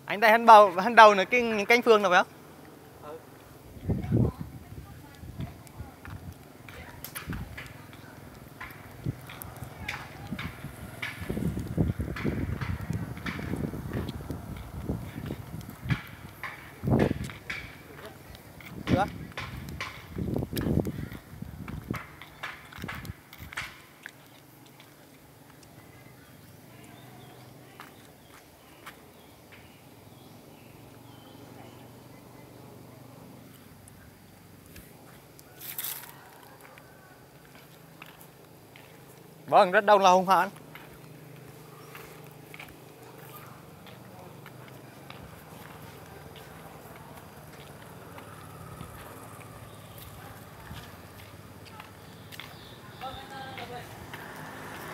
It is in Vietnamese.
Anh đây hắn đầu nữa cái canh phương nào phải không? Được. Vâng, rất đông là hung hãn.